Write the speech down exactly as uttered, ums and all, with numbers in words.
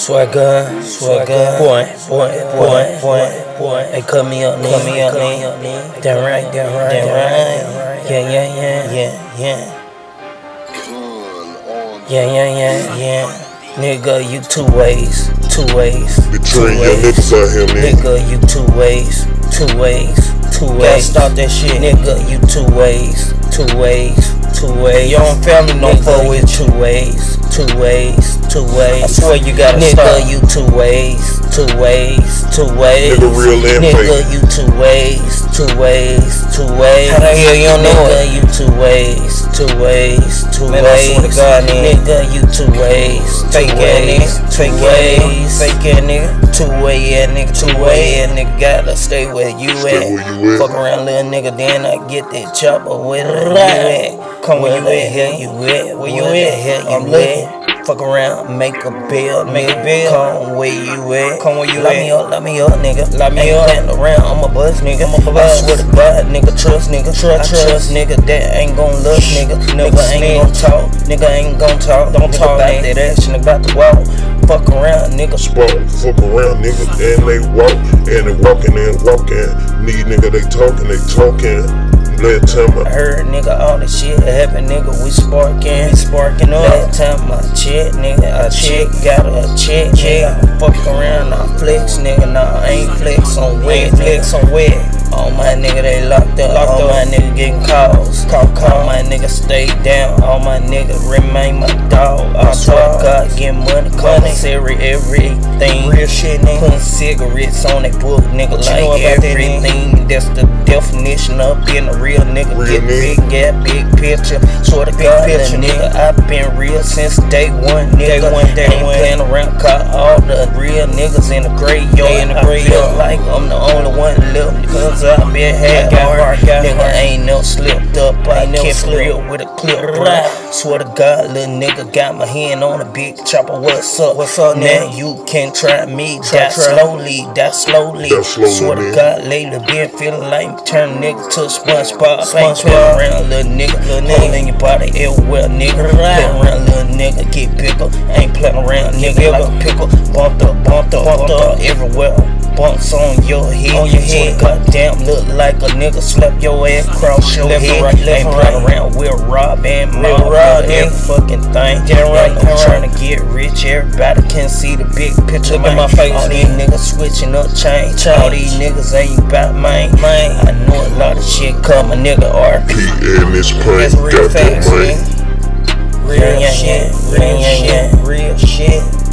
Swagger, swagger, boy, boy, boy, boy, boy. They cut me up, cut me up, nigga. That right, that right, that right. Yeah, yeah, yeah, yeah, yeah. Yeah, yeah, yeah, yeah. Nigga, you two ways, two ways. Between your niggas out here, nigga. Nigga, you two ways, two ways, two ways. Stop that shit. Nigga, you two ways, two ways, two ways. Your own family don't fuck with two ways, two ways, two ways. I swear you gotta nigga, stop. Nigga, you two ways, two ways, two ways. Nigga, real and nigga, you two ways, two ways, two ways. How the hell you don't know it? Nigga, you two ways, two ways, two Man, ways. I swear to God, nigga, you two ways, two ways, two ways. Fake ass nigga, two way ass nigga, two way ass nigga. Gotta stay where you at. Fuck around, little nigga, then I get that chopper with it. You at? Come where you at? Hell you at? Where you at? Hell you at? Fuck around, make a bill, make a bill. Come where you at? Come where you at? Lock me up, lock me up, nigga. Lock me up. Ain't around, I'm a buzz, nigga. I'm a buzz. I swear to God, nigga, trust, nigga. Trust, trust, trust, nigga. That ain't gon' look, nigga. Nigga ain't gon' talk, nigga ain't gon' talk. Don't talk about that action, about the walk. Fuck around, nigga. Spot, fuck around, nigga. And they walk, and they walking and walking. Need nigga, they talking, they talking. Last time I heard, nigga, all this shit happen, nigga. We sparking, we sparking up. Last time I check, nigga, I check, got a check, nigga. I fuck around, I flex, nigga. Nah, I ain't flex on wet, flex on wet. All my nigga, they locked up. Locked all up. My nigga getting calls. Call, call. All my nigga stay down. All my nigga remain my dog. I swear God, get money, commissary, everything. Real shit, nigga. Putting cigarettes on that book, nigga. Like you know everything. That's the definition of being a real nigga. Real get nigga. Big, yeah, big picture. Sort of big picture, nigga. I been real since day one, nigga. Day one, day Ain't one. Playing around, caught all the real niggas in the graveyard. In the graveyard, like I'm the only one left, cause I been had hard, nigga ain't no slipped up. I kept real with a clip, right? Swear to God, little nigga got my hand on a big chopper. What's up? What's up, now? You can try me. Die slowly, die slowly. Swear to God, lately been feeling like turn nigga to SpongeBob. Ain't playing around, little nigga. Little nigga in your body everywhere, nigga. Playing around, little nigga, get pickle. Ain't playing around, nigga, like a pickle. Bumped up, bumped up, bumped up everywhere. Bumps on your head, on your head. Goddamn, look like a nigga slept your ass across your left head. Right, left ain't playing right. Around with Rob and Mob, every fucking thing. Get right, I'm right. Trying to get rich. Everybody can see the big picture. Look at my face. All these niggas switching up chain. All these niggas ain't about mine. Mine. I know a lot of shit coming, nigga. R P and this prank got that, man. Real shit, real shit, real shit.